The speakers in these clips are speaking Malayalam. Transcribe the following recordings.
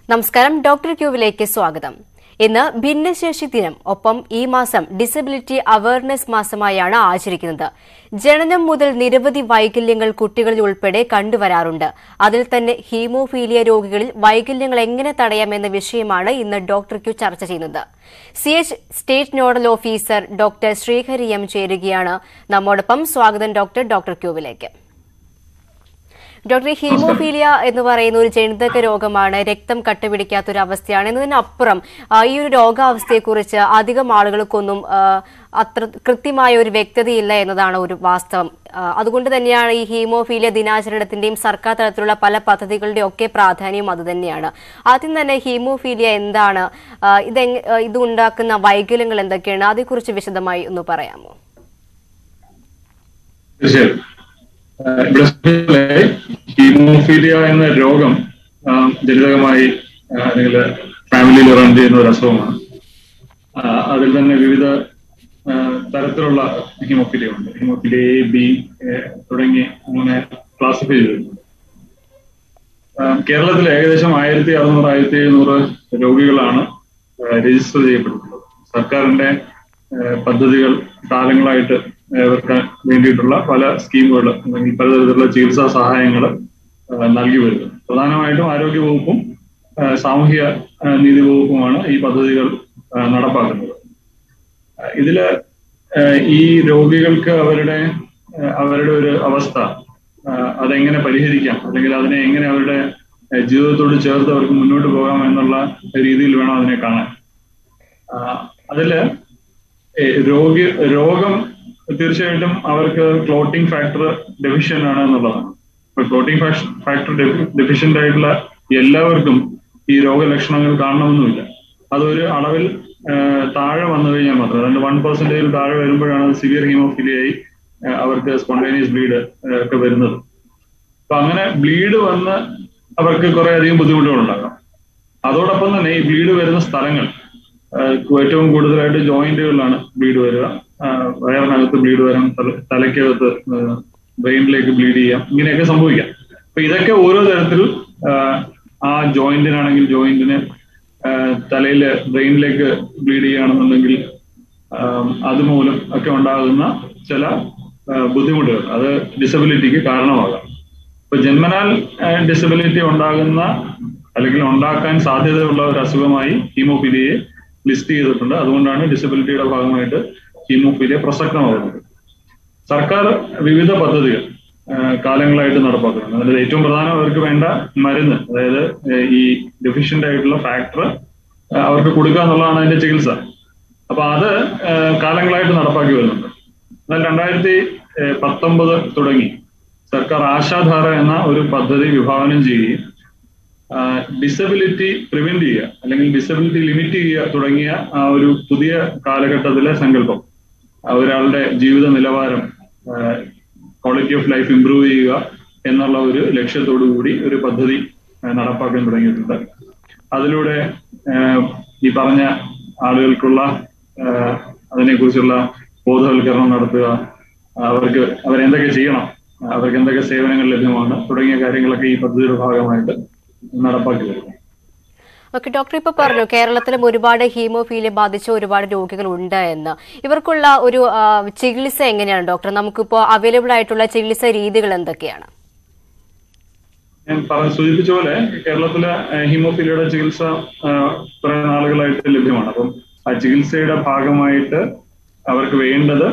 നമസ്കാരം, ഡോക്ടർ ക്യൂവിലേക്ക് സ്വാഗതം. ഇന്ന് ഭിന്നശേഷി ദിനം. ഒപ്പം ഈ മാസം ഡിസബിലിറ്റി അവയർനെസ് മാസമായാണ് ആചരിക്കുന്നത്. ജനനം മുതൽ നിരവധി വൈകല്യങ്ങൾ കുട്ടികളിൽ ഉൾപ്പെടെ കണ്ടുവരാറുണ്ട്. അതിൽ തന്നെ ഹീമോഫീലിയ രോഗികളിൽ വൈകല്യങ്ങൾ എങ്ങനെ തടയാമെന്ന വിഷയമാണ് ഇന്ന് ഡോക്ടർ ക്യൂ ചർച്ച ചെയ്യുന്നത്. CH state nodal officer doctor Srihari M ചേരുകയാണ് നമ്മോടൊപ്പം. സ്വാഗതം ഡോക്ടർ ക്യൂവിലേക്ക്. ഡോക്ടർ, ഹീമോഫീലിയ എന്ന് പറയുന്ന ഒരു ജനിതക രോഗമാണ്, രക്തം കട്ടപിടിക്കാത്തൊരവസ്ഥയാണ്. എന്നതിനപ്പുറം ഈ ഒരു രോഗാവസ്ഥയെക്കുറിച്ച് അധികം ആളുകൾക്കൊന്നും അത്ര കൃത്യമായ ഒരു വ്യക്തതയില്ല എന്നതാണ് ഒരു വാസ്തവം. അതുകൊണ്ട് തന്നെയാണ് ഈ ഹീമോഫീലിയ ദിനാചരണത്തിന്റെയും സർക്കാർ തലത്തിലുള്ള പല പദ്ധതികളുടെയും ഒക്കെ പ്രാധാന്യം അതുതന്നെയാണ്. ആദ്യം തന്നെ ഹീമോഫീലിയ എന്താണ്, ഇത് ഉണ്ടാക്കുന്ന വൈകല്യങ്ങൾ എന്തൊക്കെയാണ്, അതേക്കുറിച്ച് വിശദമായി ഒന്ന് പറയാമോ? ഇവിടെ ഹീമോഫീലിയ എന്ന രോഗം ജനിതകമായി അല്ലെങ്കിൽ ഫാമിലിയിൽ റൺ ചെയ്യുന്ന ഒരു അസുഖമാണ്. അതിൽ തന്നെ വിവിധ തരത്തിലുള്ള ഹീമോഫീലിയ ഉണ്ട്. ഹീമോഫീലിയ A, B തുടങ്ങി അങ്ങനെ ക്ലാസിഫൈ ചെയ്തിട്ടുണ്ട്. കേരളത്തിൽ ഏകദേശം 1600-1700 രോഗികളാണ് രജിസ്റ്റർ ചെയ്യപ്പെട്ടിട്ടുള്ളത്. സർക്കാരിന്റെ പദ്ധതികൾ കാലങ്ങളായിട്ട് ഇവർക്ക് വേണ്ടിയിട്ടുള്ള പല സ്കീമുകൾ അല്ലെങ്കിൽ പലതരത്തിലുള്ള ചികിത്സാ സഹായങ്ങൾ നൽകി വരുന്നു. പ്രധാനമായിട്ടും ആരോഗ്യ വകുപ്പും സാമൂഹ്യ നീതി വകുപ്പുമാണ് ഈ പദ്ധതികൾ നടപ്പാക്കുന്നത്. ഇതില് ഈ രോഗികൾക്ക് അവരുടെ ഒരു അവസ്ഥ അതെങ്ങനെ പരിഹരിക്കാം, അല്ലെങ്കിൽ അതിനെ എങ്ങനെ അവരുടെ ജീവിതത്തോട് ചേർത്ത് അവർക്ക് മുന്നോട്ട് പോകാം എന്നുള്ള രീതിയിൽ വേണം അതിനെ കാണാൻ. അതില് രോഗം തീർച്ചയായിട്ടും അവർക്ക് ക്ലോട്ടിംഗ് ഫാക്ടർ ഡെഫിഷ്യന്റ് ആണ് എന്നുള്ളതാണ്. ഇപ്പൊ ക്ലോട്ടിംഗ് ഫാക്ടർ ഡെഫിഷ്യന്റ് ആയിട്ടുള്ള എല്ലാവർക്കും ഈ രോഗലക്ഷണങ്ങൾ കാണണമെന്നുമില്ല. അതൊരു അളവിൽ താഴെ വന്നു കഴിഞ്ഞാൽ മാത്രം, അതായത് 1% താഴെ വരുമ്പോഴാണ് സിവിയർ ഹീമോഫീലിയായി അവർക്ക് സ്പോണ്ടേനിയസ് ബ്ലീഡ് ഒക്കെ വരുന്നത്. അപ്പൊ അങ്ങനെ ബ്ലീഡ് വന്ന് അവർക്ക് കുറെ അധികം ബുദ്ധിമുട്ടുകൾ ഉണ്ടാകാം. അതോടൊപ്പം തന്നെ ഈ ബ്ലീഡ് വരുന്ന സ്ഥലങ്ങൾ ഏറ്റവും കൂടുതലായിട്ട് ജോയിന്റുകളിലാണ് ബ്ലീഡ് വരിക. വയറിനകത്ത് ബ്ലീഡ് വരാം, തലയ്ക്കകത്ത് ബ്രെയിനിലേക്ക് ബ്ലീഡ് ചെയ്യാം, ഇങ്ങനെയൊക്കെ സംഭവിക്കാം. അപ്പൊ ഇതൊക്കെ ഓരോ തരത്തിൽ ആ ജോയിന്റിനാണെങ്കിൽ ജോയിന്റിന്, തലയില് ബ്രെയിനിലേക്ക് ബ്ലീഡ് ചെയ്യുകയാണെന്നുണ്ടെങ്കിൽ അതുമൂലം ഒക്കെ ഉണ്ടാകുന്ന ചില ബുദ്ധിമുട്ടുകൾ അത് ഡിസബിലിറ്റിക്ക് കാരണമാകാം. ഇപ്പൊ ജന്മനാൽ ഡിസബിലിറ്റി ഉണ്ടാകുന്ന അല്ലെങ്കിൽ ഉണ്ടാക്കാൻ സാധ്യതയുള്ള ഒരു അസുഖമായി ഹീമോഫീലിയയെ ലിസ്റ്റ് ചെയ്തിട്ടുണ്ട്. അതുകൊണ്ടാണ് ഡിസബിലിറ്റിയുടെ ഭാഗമായിട്ട് ഹീമോഫീലിയ പ്രസക്തമാകുന്നത്. സർക്കാർ വിവിധ പദ്ധതികൾ കാലങ്ങളായിട്ട് നടപ്പാക്കുന്നുണ്ട്. അതിൽ ഏറ്റവും പ്രധാനം അവർക്ക് വേണ്ട മരുന്ന്, അതായത് ഈ ഡെഫിഷ്യന്റ് ആയിട്ടുള്ള ഫാക്ടർ അവർക്ക് കൊടുക്കുക എന്നുള്ളതാണ് അതിന്റെ ചികിത്സ. അപ്പൊ അത് കാലങ്ങളായിട്ട് നടപ്പാക്കി വരുന്നുണ്ട്. എന്നാൽ 2019 തുടങ്ങി സർക്കാർ ആശാധാര എന്ന ഒരു പദ്ധതി വിഭാവനം ചെയ്യുകയും ഡിസബിലിറ്റി പ്രിവെന്റ് ചെയ്യുക അല്ലെങ്കിൽ ഡിസബിലിറ്റി ലിമിറ്റ് ചെയ്യുക തുടങ്ങിയ ആ ഒരു പുതിയ കാലഘട്ടത്തിലെ സങ്കല്പം, ഒരാളുടെ ജീവിത നിലവാരം, ക്വാളിറ്റി ഓഫ് ലൈഫ് ഇംപ്രൂവ് ചെയ്യുക എന്നുള്ള ഒരു ലക്ഷ്യത്തോടു കൂടി ഒരു പദ്ധതി നടപ്പാക്കാൻ തുടങ്ങിയിട്ടുണ്ട്. അതിലൂടെ ഈ പറഞ്ഞ ആളുകൾക്കുള്ള അതിനെക്കുറിച്ചുള്ള ബോധവൽക്കരണം നടത്തുക, അവരെന്തൊക്കെ ചെയ്യണം, അവർക്ക് എന്തൊക്കെ സേവനങ്ങൾ ലഭ്യമാണ് തുടങ്ങിയ കാര്യങ്ങളൊക്കെ ഈ പദ്ധതിയുടെ ഭാഗമായിട്ട് നടപ്പാക്കി വരുന്നു. ഓക്കെ ഡോക്ടർ, ഇപ്പൊ പറഞ്ഞു കേരളത്തിലും ഒരുപാട് ഹീമോഫീലിയ ബാധിച്ച ഒരുപാട് രോഗികൾ ഉണ്ട് എന്ന്. ഇവർക്കുള്ള ഒരു ചികിത്സ എങ്ങനെയാണ് ഡോക്ടർ? നമുക്കിപ്പോ അവൈലബിൾ ആയിട്ടുള്ള ചികിത്സ രീതികൾ എന്തൊക്കെയാണ്? ഞാൻ സൂചിപ്പിച്ച പോലെ കേരളത്തിലെ ഹീമോഫീലിയയുടെ ചികിത്സ കുറെ നാളുകളായിട്ട് ലഭ്യമാണ്. അപ്പം ആ ചികിത്സയുടെ ഭാഗമായിട്ട് അവർക്ക് വേണ്ടത്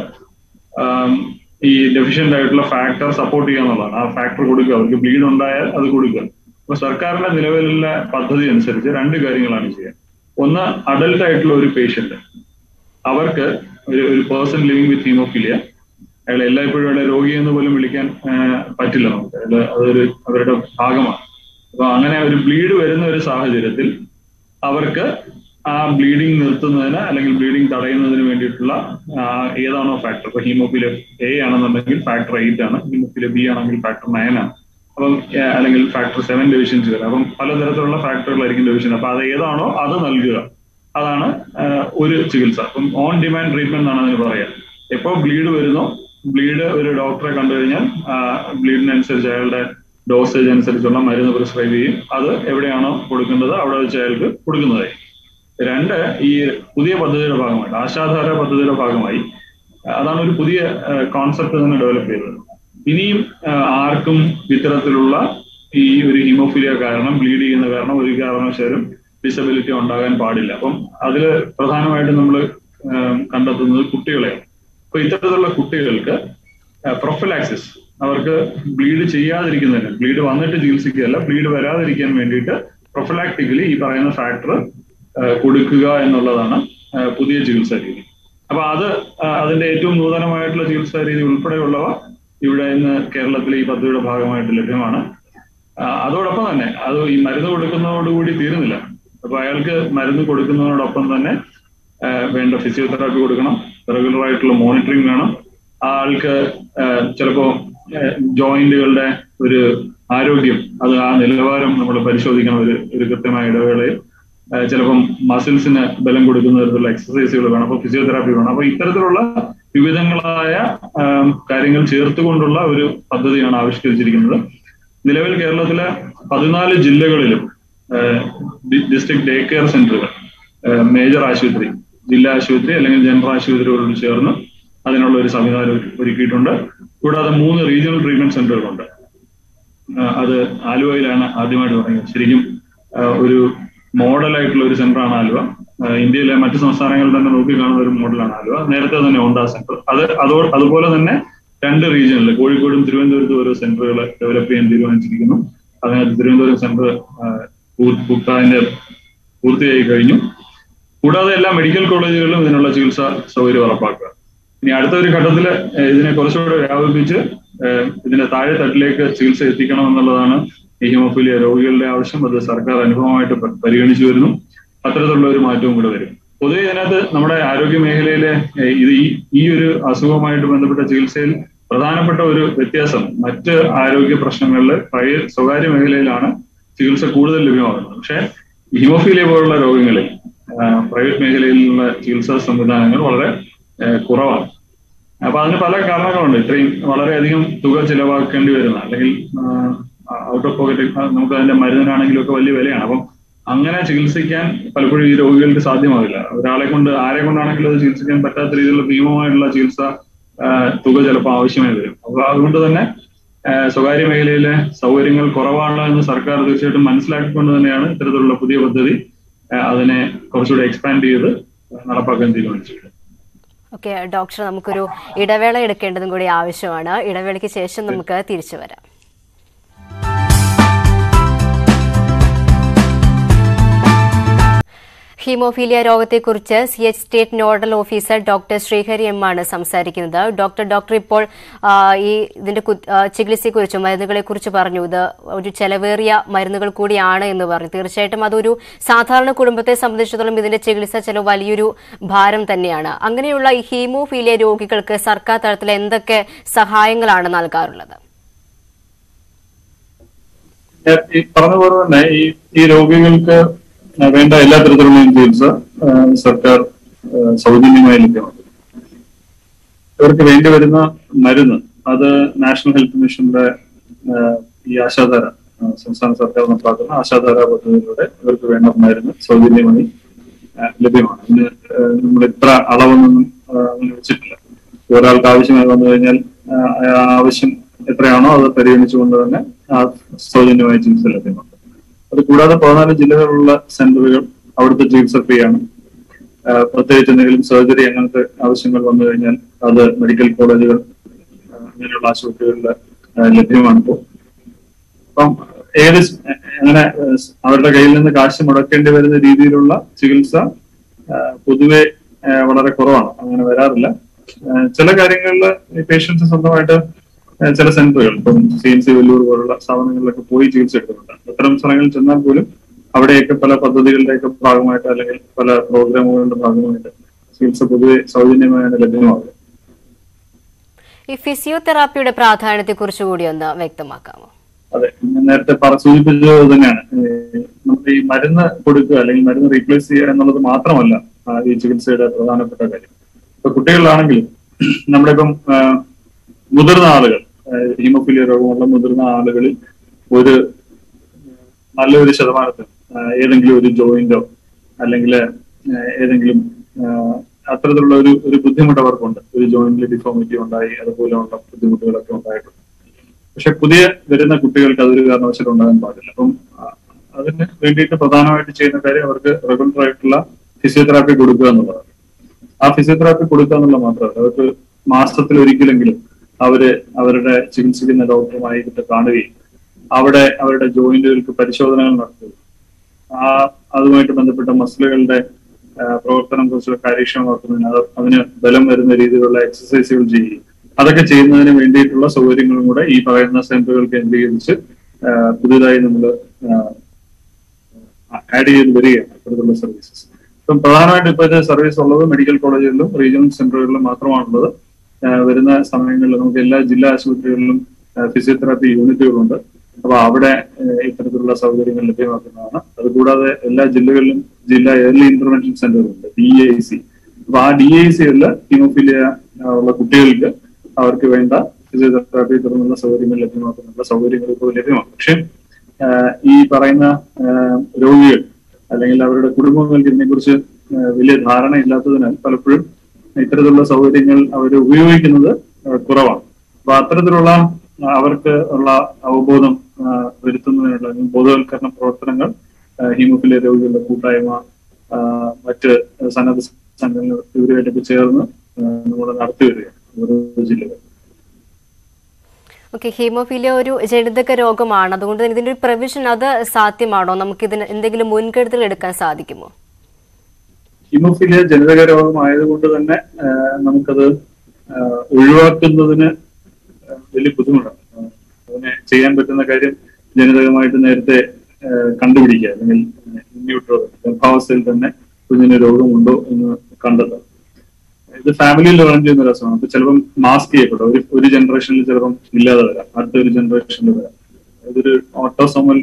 ഈ ഡെഫിഷ്യന്റ് ആയിട്ടുള്ള ഫാക്ടർ സപ്പോർട്ട് ചെയ്യുക എന്നുള്ളതാണ്. ആ ഫാക്ടർ കൊടുക്കുക, അവർക്ക് ബ്ലീഡ് ഉണ്ടായാൽ അത് കൊടുക്കുക. അപ്പൊ സർക്കാരിന്റെ നിലവിലുള്ള പദ്ധതി അനുസരിച്ച് 2 കാര്യങ്ങളാണ് ചെയ്യുക. ഒന്ന്, അഡൽട്ട് ആയിട്ടുള്ള ഒരു പേഷ്യന്റ്, അവർക്ക് ഒരു പേഴ്സൺ ലിവിങ് വിത്ത് ഹീമോഫീലിയ, അയാൾ എല്ലായ്പ്പോഴും അയാളെ രോഗി എന്ന് പോലും വിളിക്കാൻ പറ്റില്ല നമുക്ക്, അതൊരു അവരുടെ ഭാഗമാണ്. അപ്പൊ അങ്ങനെ ഒരു ബ്ലീഡ് വരുന്ന ഒരു സാഹചര്യത്തിൽ അവർക്ക് ആ ബ്ലീഡിങ് നിർത്തുന്നതിന് അല്ലെങ്കിൽ ബ്ലീഡിങ് തടയുന്നതിന് വേണ്ടിയിട്ടുള്ള ഏതാണോ ഫാക്ടർ, ഇപ്പൊ ഹീമോഫീലിയ A ആണെന്നുണ്ടെങ്കിൽ ഫാക്ടർ 8 ആണ്, ഹീമോഫീലിയ B ആണെങ്കിൽ ഫാക്ടർ 9 ആണ്, അപ്പം അല്ലെങ്കിൽ ഫാക്ടർ 7 ഡെഫിഷ്യൻസി വരാം. അപ്പം പലതരത്തിലുള്ള ഫാക്ടറുകളായിരിക്കും ഡെഫിഷ്യൻ. അപ്പൊ അത് ഏതാണോ അത് നൽകുക, അതാണ് ഒരു ചികിത്സ. അപ്പം ഓൺ ഡിമാൻഡ് ട്രീറ്റ്മെന്റ് എന്നാണ് അതിന് പറയുക. എപ്പോൾ ബ്ലീഡ് വരുന്നോ, ബ്ലീഡ് ഒരു ഡോക്ടറെ കണ്ടു കഴിഞ്ഞാൽ ബ്ലീഡിനനുസരിച്ച് അയാളുടെ ഡോസേജ് അനുസരിച്ചുള്ള മരുന്ന് പ്രിസ്ക്രൈബ് ചെയ്യും. അത് എവിടെയാണോ കൊടുക്കേണ്ടത് അവിടെ വെച്ച് അയാൾക്ക് കൊടുക്കുന്നതായി. 2, ഈ പുതിയ പദ്ധതിയുടെ ഭാഗമായിട്ട് ആശാധാര പദ്ധതിയുടെ ഭാഗമായി അതാണ് ഒരു പുതിയ കോൺസെപ്റ്റ് തന്നെ ഡെവലപ്പ് ചെയ്തത്. ഇനിയും ആർക്കും ഇത്തരത്തിലുള്ള ഈ ഒരു ഹീമോഫീലിയ കാരണം ബ്ലീഡ് ചെയ്യുന്ന കാരണം ഒരു കാരണവശാലും ഡിസബിലിറ്റി ഉണ്ടാകാൻ പാടില്ല. അപ്പം അതിൽ പ്രധാനമായിട്ടും നമ്മൾ കണ്ടെത്തുന്നത് കുട്ടികളെയാണ്. അപ്പൊ ഇത്തരത്തിലുള്ള കുട്ടികൾക്ക് പ്രൊഫിലാക്സിസ്, അവർക്ക് ബ്ലീഡ് ചെയ്യാതിരിക്കുന്നതിന്, ബ്ലീഡ് വന്നിട്ട് ചികിത്സിക്കുകയല്ല, ബ്ലീഡ് വരാതിരിക്കാൻ വേണ്ടിയിട്ട് പ്രൊഫിലാക്ടിക്കലി ഈ പറയുന്ന ഫാക്ടർ കൊടുക്കുക എന്നുള്ളതാണ് പുതിയ ചികിത്സാ രീതി. അപ്പൊ അതിന്റെ ഏറ്റവും നൂതനമായിട്ടുള്ള ചികിത്സാ രീതി ഉൾപ്പെടെയുള്ളവ ഇവിടെ ഇന്ന് കേരളത്തിലെ ഈ പദ്ധതിയുടെ ഭാഗമായിട്ട് ലഭ്യമാണ്. അതോടൊപ്പം തന്നെ അത് ഈ മരുന്ന് കൊടുക്കുന്നതോടുകൂടി തീരുന്നില്ല. അപ്പൊ അയാൾക്ക് മരുന്ന് കൊടുക്കുന്നതോടൊപ്പം തന്നെ വേണ്ട ഫിസിയോതെറാപ്പി കൊടുക്കണം, റെഗുലർ ആയിട്ടുള്ള മോണിറ്ററിങ് വേണം. ആൾക്ക് ചിലപ്പോ ജോയിന്റുകളുടെ ഒരു ആരോഗ്യം, അത് ആ നിലവാരം നമ്മൾ പരിശോധിക്കണം ഒരു കൃത്യമായ ഇടവേളയിൽ. ചിലപ്പം മസിൽസിന് ബലം കൊടുക്കുന്ന തരത്തിലുള്ള എക്സസൈസുകൾ വേണം, അപ്പൊ ഫിസിയോതെറാപ്പി വേണം. അപ്പൊ ഇത്തരത്തിലുള്ള വിവിധങ്ങളായ കാര്യങ്ങൾ ചേർത്തുകൊണ്ടുള്ള ഒരു പദ്ധതിയാണ് ആവിഷ്കരിച്ചിരിക്കുന്നത്. നിലവിൽ കേരളത്തിലെ 14 ജില്ലകളിലും ഡിസ്ട്രിക്ട് ഡേ കെയർ സെന്ററുകൾ, മേജർ ആശുപത്രി, ജില്ലാ ആശുപത്രി അല്ലെങ്കിൽ ജനറൽ ആശുപത്രികളോട് ചേർന്ന് അതിനുള്ള ഒരു സംവിധാനം ഒരുക്കിയിട്ടുണ്ട്. കൂടാതെ 3 റീജിയണൽ ട്രീറ്റ്മെന്റ് സെന്ററുകളുണ്ട്. അത് ആലുവയിലാണ് ആദ്യമായിട്ട് തുടങ്ങിയത്. ശരിക്കും ഒരു മോഡലായിട്ടുള്ള ഒരു സെന്ററാണ് ആലുവ. ഇന്ത്യയിലെ മറ്റു സംസ്ഥാനങ്ങളിൽ തന്നെ നോക്കിക്കാണുന്ന ഒരു മോഡലാണ് ആലുവ. നേരത്തെ തന്നെ ഉണ്ട് ആ സെന്റർ. അതുപോലെ തന്നെ 2 റീജിയണിൽ കോഴിക്കോടും തിരുവനന്തപുരത്തും ഓരോ സെന്ററുകൾ ഡെവലപ്പ് ചെയ്യാൻ തീരുമാനിച്ചിരിക്കുന്നു. അതിനകത്ത് തിരുവനന്തപുരം സെന്റർ അതിന്റെ പൂർത്തിയായി കഴിഞ്ഞു. കൂടാതെ എല്ലാ മെഡിക്കൽ കോളേജുകളിലും ഇതിനുള്ള ചികിത്സാ സൗകര്യം ഉറപ്പാക്കുക. ഇനി അടുത്ത ഒരു ഘട്ടത്തിൽ ഇതിനെ കുറച്ചുകൂടെ വ്യാപിപ്പിച്ച് ഇതിന്റെ താഴെ തട്ടിലേക്ക് ചികിത്സ എത്തിക്കണം എന്നുള്ളതാണ് ഈ ഹീമോഫീലിയ രോഗികളുടെ ആവശ്യം. അത് സർക്കാർ അനുഭവമായിട്ട് പരിഗണിച്ചു വരുന്നു. അത്തരത്തിലുള്ള ഒരു മാറ്റവും കൂടെ വരും. പൊതുവെ ഇതിനകത്ത് നമ്മുടെ ആരോഗ്യ മേഖലയിലെ ഈ ഒരു അസുഖവുമായിട്ട് ബന്ധപ്പെട്ട ചികിത്സയിൽ പ്രധാനപ്പെട്ട ഒരു വ്യത്യാസം, മറ്റ് ആരോഗ്യ പ്രശ്നങ്ങളിൽ സ്വകാര്യ മേഖലയിലാണ് ചികിത്സ കൂടുതൽ ലഭ്യമാകുന്നത്. പക്ഷേ ഹീമോഫീലിയ പോലുള്ള രോഗങ്ങളിൽ പ്രൈവറ്റ് മേഖലയിലുള്ള ചികിത്സാ സംവിധാനങ്ങൾ വളരെ കുറവാണ്. അപ്പൊ അതിന് പല കാരണങ്ങളുണ്ട്. ഇത്രയും വളരെയധികം തുക ചിലവാക്കേണ്ടി വരുന്ന, അല്ലെങ്കിൽ ഔട്ട് ഓഫ് പോക്കറ്റ്, നമുക്ക് അതിന്റെ മരുന്നിനാണെങ്കിലും ഒക്കെ വലിയ വിലയാണ്. അപ്പം അങ്ങനെ ചികിത്സിക്കാൻ പലപ്പോഴും ഈ രോഗികൾക്ക് സാധ്യമാവില്ല. ആരെ കൊണ്ടാണെങ്കിലും അത് ചികിത്സിക്കാൻ പറ്റാത്ത രീതിയിലുള്ള ഭീമമായിട്ടുള്ള ചികിത്സ തുക ചിലപ്പോൾ ആവശ്യമായി വരും. അപ്പൊ അതുകൊണ്ട് തന്നെ സ്വകാര്യ മേഖലയിലെ സൗകര്യങ്ങൾ കുറവാണ് എന്ന് സർക്കാർ തീർച്ചയായിട്ടും മനസ്സിലാക്കിക്കൊണ്ട് തന്നെയാണ് ഇത്തരത്തിലുള്ള പുതിയ പദ്ധതി അതിനെ കുറച്ചുകൂടി എക്സ്പാൻഡ് ചെയ്ത് നടപ്പാക്കാൻ തീരുമാനിച്ചിട്ടുണ്ട്. ഓക്കെ ഡോക്ടർ, നമുക്കൊരു ഇടവേള എടുക്കേണ്ടതും കൂടി ആവശ്യമാണ്. ഇടവേളയ്ക്ക് ശേഷം നമുക്ക് തിരിച്ചു വരാം. ഹീമോഫീലിയ രോഗത്തെക്കുറിച്ച് CH state nodal officer doctor Srihari M ആണ് സംസാരിക്കുന്നത്. ഡോക്ടർ ഇപ്പോൾ ഇതിന്റെ ചികിത്സയെക്കുറിച്ചും മരുന്നുകളെക്കുറിച്ച് പറഞ്ഞു. ഇത് ഒരു ചെലവേറിയ മരുന്നുകൾ കൂടിയാണ് എന്ന് പറഞ്ഞു. തീർച്ചയായിട്ടും അതൊരു സാധാരണ കുടുംബത്തെ സംബന്ധിച്ചിടത്തോളം ഇതിന്റെ ചികിത്സ ചെലവ് വലിയൊരു ഭാരം തന്നെയാണ്. അങ്ങനെയുള്ള ഈ ഹീമോഫീലിയ രോഗികൾക്ക് സർക്കാർ തലത്തിൽ എന്തൊക്കെ സഹായങ്ങളാണ് നൽകാറുള്ളത്? പറഞ്ഞ പോലെ തന്നെ ഈ രോഗികൾക്ക് വേണ്ട എല്ലാ തരത്തിലുള്ള ചികിത്സ സർക്കാർ സൗജന്യമായി ലഭ്യമാണ്. ഇവർക്ക് വേണ്ടി വരുന്ന മരുന്ന് അത് നാഷണൽ ഹെൽത്ത് മിഷന്റെ ഈ ആശാധാര, സംസ്ഥാന സർക്കാർ നടപ്പാക്കുന്ന ആശാധാര പദ്ധതിയിലൂടെ ഇവർക്ക് വേണ്ട മരുന്ന് സൗജന്യമായി ലഭ്യമാണ്. അതിന് നമ്മൾ ഇത്ര അളവൊന്നും അങ്ങനെ വെച്ചിട്ടില്ല. ഒരാൾക്ക് ആവശ്യമായി വന്നു കഴിഞ്ഞാൽ ആവശ്യം എത്രയാണോ അത് പരിഗണിച്ചുകൊണ്ട് തന്നെ സൗജന്യമായ ചികിത്സ ലഭ്യമാണ്. അത് കൂടാതെ 14 ജില്ലകളിലുള്ള സെന്ററുകൾ അവിടുത്തെ ചികിത്സ ഫ്രീ ആണ്. പ്രത്യേകിച്ച് എന്തെങ്കിലും സർജറി അങ്ങനത്തെ ആവശ്യങ്ങൾ വന്നു കഴിഞ്ഞാൽ അത് മെഡിക്കൽ കോളേജുകൾ അങ്ങനെയുള്ള ആശുപത്രികളിൽ ലഭ്യമാണ്. അപ്പം അങ്ങനെ അവരുടെ കയ്യിൽ നിന്ന് കാശ് മുടക്കേണ്ടി വരുന്ന രീതിയിലുള്ള ചികിത്സ പൊതുവെ വളരെ കുറവാണ്. അങ്ങനെ വരാറില്ല. ചില കാര്യങ്ങളിൽ പേഷ്യൻസ് സ്വന്തമായിട്ട് ചില സെന്ററുകൾ, ഇപ്പം CMC വെല്ലൂർ പോലുള്ള സ്ഥാപനങ്ങളിലൊക്കെ പോയി ചികിത്സ എടുക്കുന്നുണ്ട്. അത്തരം സ്ഥലങ്ങളിൽ ചെന്നാൽ പോലും അവിടെയൊക്കെ പല പദ്ധതികളുടെയൊക്കെ ഭാഗമായിട്ട് അല്ലെങ്കിൽ പല പ്രോഗ്രാമുകളുടെ ഭാഗമായിട്ട് ചികിത്സ പൊതുവെ സൗജന്യമായാണ് ലഭ്യമാകുക. ഈ ഫിസിയോതെറാപ്പിയുടെ പ്രാധാന്യത്തെ കുറിച്ച് കൂടി ഒന്ന് വ്യക്തമാക്കാമോ? അതെ, നേരത്തെ സൂചിപ്പിച്ചത് തന്നെയാണ്. നമ്മൾ ഈ മരുന്ന് കൊടുക്കുക അല്ലെങ്കിൽ മരുന്ന് റീപ്ലേസ് ചെയ്യുക എന്നുള്ളത് മാത്രമല്ല ഈ ചികിത്സയുടെ പ്രധാനപ്പെട്ട കാര്യം. ഇപ്പൊ കുട്ടികളിലാണെങ്കിലും നമ്മുടെ ഇപ്പം മുതിർന്ന ആളുകൾ, ഹീമോഫീലിയ രോഗമുള്ള മുതിർന്ന ആളുകളിൽ ഒരു നല്ലൊരു ശതമാനത്തിന് ഏതെങ്കിലും ഒരു ജോയിന്റോ അല്ലെങ്കിൽ ഏതെങ്കിലും അത്തരത്തിലുള്ള ഒരു ബുദ്ധിമുട്ട് അവർക്കുണ്ട്. ഒരു ജോയിന്റിൽ ഡിഫോമിറ്റി ഉണ്ടായി, അതുപോലെയുള്ള ബുദ്ധിമുട്ടുകളൊക്കെ ഉണ്ടായിട്ടുണ്ട്. പക്ഷെ പുതിയ വരുന്ന കുട്ടികൾക്ക് അതൊരു കാരണവശാലും ഉണ്ടാകാൻ പാടില്ല. അപ്പം അതിന് വേണ്ടിയിട്ട് പ്രധാനമായിട്ട് ചെയ്യുന്ന കാര്യം അവർക്ക് റെഗുലർ ആയിട്ടുള്ള ഫിസിയോതെറാപ്പി കൊടുക്കുക എന്നുള്ളതാണ്. ആ ഫിസിയോതെറാപ്പി കൊടുക്കുക എന്നുള്ള മാത്രമല്ല, അവർക്ക് മാസത്തിൽ ഒരിക്കലെങ്കിലും അവരുടെ ചികിത്സിക്കുന്ന ഡോക്ടറുമായിട്ട് കാണുകയും അവിടെ അവരുടെ ജോയിന്റുകൾക്ക് പരിശോധനകൾ നടത്തുകയും അതുമായിട്ട് ബന്ധപ്പെട്ട മസിലുകളുടെ പ്രവർത്തനം കുറച്ചുകൂടെ കാര്യക്ഷമമാക്കുന്നതിന് അതിന് ബലം വരുന്ന രീതിയിലുള്ള എക്സസൈസുകൾ ചെയ്യുകയും അതൊക്കെ ചെയ്യുന്നതിന് വേണ്ടിയിട്ടുള്ള സൗകര്യങ്ങളും കൂടെ ഈ പറയുന്ന സെന്ററുകൾ കേന്ദ്രീകരിച്ച് പുതിയതായി നമ്മൾ ആഡ് ചെയ്ത് വരികയാണ് അത്തരത്തിലുള്ള സർവീസസ്. ഇപ്പം പ്രധാനമായിട്ട് ഇപ്പോഴത്തെ സർവീസ് ഉള്ളത് മെഡിക്കൽ കോളേജുകളിലും റീജിയണൽ സെന്ററുകളിലും മാത്രമാണുള്ളത്. വരുന്ന സമയങ്ങളിൽ നമുക്ക് എല്ലാ ജില്ലാ ആശുപത്രികളിലും ഫിസിയോതെറാപ്പി യൂണിറ്റുകളുണ്ട്. അപ്പൊ അവിടെ ഇത്തരത്തിലുള്ള സൗകര്യങ്ങൾ ലഭ്യമാക്കുന്നതാണ്. അതുകൂടാതെ എല്ലാ ജില്ലകളിലും ജില്ലാ ഏർലി ഇന്റർവെൻഷൻ സെന്ററുകളുണ്ട്, DAIC. അപ്പൊ ആ DAICകളിൽ ഹീമോഫീലിയ ഉള്ള കുട്ടികൾക്ക് അവർക്ക് വേണ്ട ഫിസിയോതെറാപ്പി തുടർന്നുള്ള സൗകര്യങ്ങൾ ലഭ്യമാക്കുന്നുള്ള സൗകര്യങ്ങൾ ഇപ്പോൾ ലഭ്യമാണ്. പക്ഷെ ഈ പറയുന്ന രോഗികൾ അല്ലെങ്കിൽ അവരുടെ കുടുംബങ്ങൾക്ക് ഇതിനെക്കുറിച്ച് വലിയ ധാരണയില്ലാത്തതിനാൽ പലപ്പോഴും ഇത്തരത്തിലുള്ള സൗകര്യങ്ങൾ അവർ ഉപയോഗിക്കുന്നത് കുറവാണ്. അപ്പൊ അത്തരത്തിലുള്ള അവർക്ക് ഉള്ള അവബോധം വരുത്തുന്നതിനുള്ള ബോധവൽക്കരണ പ്രവർത്തനങ്ങൾ ഹീമോഫീലിയ രോഗികളുടെ കൂട്ടായ്മ, മറ്റ് സന്നദ്ധ സംഘടനകൾ ഇവരുമായിട്ടൊക്കെ ചേർന്ന് നമ്മൾ നടത്തി വരികയാണ് ഓരോ ജില്ലകൾ. ഓക്കെ, ഹീമോഫീലിയ ഒരു ജനിതക രോഗമാണ്. അതുകൊണ്ട് തന്നെ ഇതിന്റെ ഒരു പ്രിവെൻഷൻ അത് സാധ്യമാണോ? നമുക്ക് ഇതിന് എന്തെങ്കിലും മുൻകരുതൽ എടുക്കാൻ സാധിക്കുമോ? ഹീമോഫീലിയ ജനിതക രോഗമായതുകൊണ്ട് തന്നെ നമുക്കത് ഒഴിവാക്കുന്നതിന് വലിയ ബുദ്ധിമുട്ടാണ്. അതിനെ ചെയ്യാൻ പറ്റുന്ന കാര്യം ജനിതകമായിട്ട് നേരത്തെ കണ്ടുപിടിക്കുക, അല്ലെങ്കിൽ ഇൻയൂട്രോ ഗർഭാവസ്ഥയിൽ തന്നെ കുഞ്ഞിന് രോഗമുണ്ടോ എന്ന് കണ്ടെത്താം. ഇത് ഫാമിലിയിൽ ലേൺ ചെയ്യുന്ന ഒരു രസമാണ്. അപ്പൊ ചിലപ്പം മാസ്ക് ചെയ്യപ്പെടും. ഒരു ജനറേഷനിൽ ചിലപ്പം ഇല്ലാതെ വരാം, അടുത്ത ഒരു ജനറേഷനിൽ വരാം. ഇതൊരു ഓട്ടോസോമൽ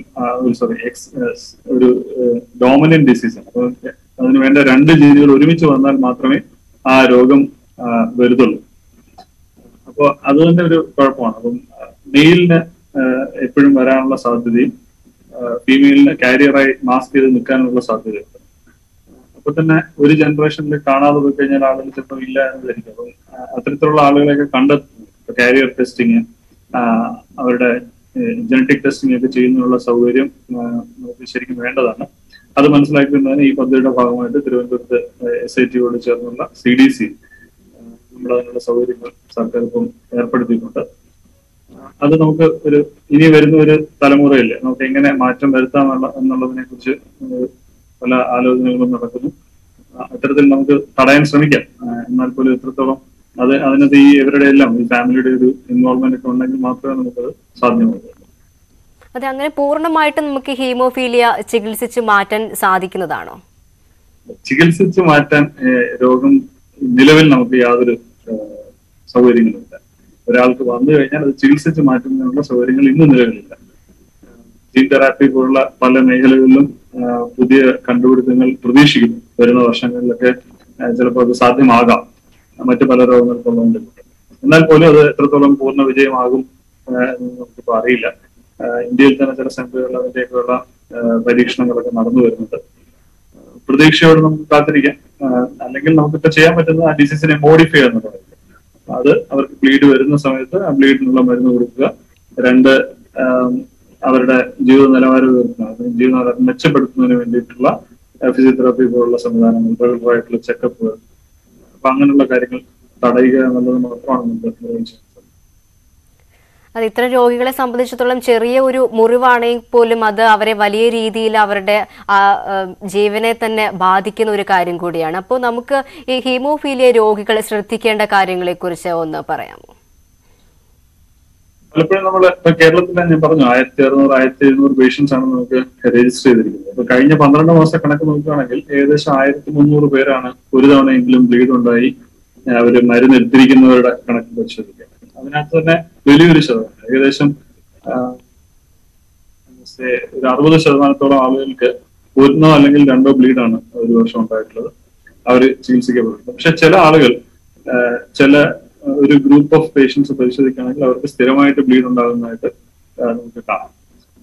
ഒരു ഡോമിനന്റ് ഡിസീസാണ്. അപ്പൊ അതിന് വേണ്ട 2 ജീനുകൾ ഒരുമിച്ച് വന്നാൽ മാത്രമേ ആ രോഗം വരുത്തുള്ളൂ. അപ്പോൾ അത് തന്നെ ഒരു കുഴപ്പമാണ്. അപ്പം മെയിലിന് എപ്പോഴും വരാനുള്ള സാധ്യതയും ഫീമെയിലിന് കാരിയറായി മാസ്ക് ചെയ്ത് നിൽക്കാനുള്ള സാധ്യതയുണ്ട്. അപ്പൊ തന്നെ ഒരു ജനറേഷനിൽ കാണാതെ പോയി കഴിഞ്ഞാൽ ആളുകൾ ചിലപ്പോൾ ഇല്ല എന്നതായിരിക്കും. അപ്പം അത്തരത്തിലുള്ള ആളുകളെയൊക്കെ കണ്ടെത്തുന്നു. കാരിയർ ടെസ്റ്റിങ്, അവരുടെ ജനറ്റിക് ടെസ്റ്റിംഗ് ഒക്കെ ചെയ്യുന്നതിനുള്ള സൗകര്യം നമുക്ക് ശരിക്കും വേണ്ടതാണ്. അത് മനസ്സിലാക്കുന്നതിന് ഈ പദ്ധതിയുടെ ഭാഗമായിട്ട് തിരുവനന്തപുരത്ത് SIT ചേർന്നുള്ള CDC നമ്മൾ അതിനുള്ള സൗകര്യങ്ങൾ സർക്കാർ ഇപ്പം ഏർപ്പെടുത്തിയിട്ടുണ്ട്. അത് നമുക്ക് ഇനി വരുന്ന ഒരു തലമുറയില്ലേ നമുക്ക് എങ്ങനെ മാറ്റം വരുത്താം എന്നുള്ളതിനെ കുറിച്ച് പല ആലോചനകളും നടക്കുന്നു. അത്തരത്തിൽ നമുക്ക് തടയാൻ ശ്രമിക്കാം. എന്നാൽ പോലും എത്രത്തോളം അതിനകത്ത് ഇവരുടെ എല്ലാം ഈ ഫാമിലിയുടെ ഒരു ഇൻവോൾവ്മെന്റ് ഒക്കെ ഉണ്ടെങ്കിൽ മാത്രമേ നമുക്കത് സാധ്യമാകൂ. അതെ, അങ്ങനെ പൂർണ്ണമായിട്ടും നമുക്ക് ഹീമോഫീലിയ ചികിത്സിച്ച് മാറ്റാൻ സാധിക്കുന്നതാണോ? ചികിത്സിച്ച് മാറ്റാൻ രോഗം നിലവിൽ നമുക്ക് യാതൊരു സൗകര്യങ്ങളുമില്ല. ഒരാൾക്ക് വന്നു കഴിഞ്ഞാൽ അത് ചികിത്സിച്ച് മാറ്റുന്നതിനുള്ള സൗകര്യങ്ങൾ ഇന്ന് നിലവിലില്ല. ജീൻ തെറാപ്പി പോലുള്ള പല മേഖലകളിലും പുതിയ കണ്ടുപിടുത്തങ്ങൾ പ്രതീക്ഷിക്കുന്നു. വരുന്ന വർഷങ്ങളിലൊക്കെ ചിലപ്പോൾ അത് സാധ്യമാകാം മറ്റു പല രോഗങ്ങൾക്കുള്ളതുകൊണ്ട്. എന്നാൽ പോലും അത് എത്രത്തോളം പൂർണ്ണ വിജയമാകും എന്ന് നമുക്കിപ്പോൾ അറിയില്ല. ഇന്ത്യയിൽ തന്നെ ചില സെന്ററുകളിൽ അതിന്റെയൊക്കെയുള്ള പരീക്ഷണങ്ങളൊക്കെ നടന്നു വരുന്നുണ്ട്. പ്രതീക്ഷയോട് നമുക്ക് കാത്തിരിക്കാം. അല്ലെങ്കിൽ നമുക്കിപ്പോ ചെയ്യാൻ പറ്റുന്ന ആ ഡിസീസിനെ മോഡിഫൈ ചെയ്യുന്നതാണ്. അത് അവർക്ക് ബ്ലീഡ് വരുന്ന സമയത്ത് ആ ബ്ലീഡിനുള്ള മരുന്ന് കൊടുക്കുക. 2 അവരുടെ ജീവിത നിലവാരം ഉയർത്തുക, ജീവിത നിലവാരം മെച്ചപ്പെടുത്തുന്നതിന് വേണ്ടിയിട്ടുള്ള ഫിസിയോതെറാപ്പി പോലുള്ള സംവിധാനങ്ങൾ, റെഗുലറായിട്ടുള്ള ചെക്കപ്പ്, അപ്പൊ അങ്ങനെയുള്ള കാര്യങ്ങൾ തടയുക എന്നുള്ളത് മാത്രമാണ് നമുക്ക് നിർവഹിച്ചത്. അത് ഇത്തരം രോഗികളെ സംബന്ധിച്ചിടത്തോളം ചെറിയ ഒരു മുറിവാണെങ്കിൽ പോലും അത് അവരെ വലിയ രീതിയിൽ അവരുടെ ജീവനെ തന്നെ ബാധിക്കുന്ന ഒരു കാര്യം കൂടിയാണ്. അപ്പോൾ നമുക്ക് ഈ ഹീമോഫീലിയ രോഗികളെ ശ്രദ്ധിക്കേണ്ട കാര്യങ്ങളെ കുറിച്ച് ഒന്ന് പറയാമോ? പലപ്പോഴും നമ്മൾ ഇപ്പൊ കേരളത്തിൽ ഞാൻ പറഞ്ഞു 1600-1700 പേഷ്യൻസ് ആണ് നമുക്ക് രജിസ്റ്റർ ചെയ്തിരിക്കുന്നത്. അപ്പൊ കഴിഞ്ഞ 12 മാസ കണക്ക് നോക്കുകയാണെങ്കിൽ ഏകദേശം 1300 പേരാണ് ഒരു തവണയെങ്കിലും ബ്ലീഡ് ഉണ്ടായി അവര് മരുന്ന് എടുത്തിരിക്കുന്നവരുടെ കണക്ക് പരിശോധിക്കുക. അതിനകത്ത് തന്നെ വലിയൊരു ശതമാനം, ഏകദേശം ഒരു 60% ആളുകൾക്ക് 1 അല്ലെങ്കിൽ 2 ബ്ലീഡാണ് ഒരു വർഷം ഉണ്ടായിട്ടുള്ളത്. അവർ ചികിത്സിക്കപ്പെടുന്നത്. പക്ഷെ ചില ആളുകൾ ഒരു ഗ്രൂപ്പ് ഓഫ് പേഷ്യൻസ് പരിശോധിക്കുകയാണെങ്കിൽ അവർക്ക് സ്ഥിരമായിട്ട് ബ്ലീഡ് ഉണ്ടാകുന്നതായിട്ട് നമുക്ക് കാണാം.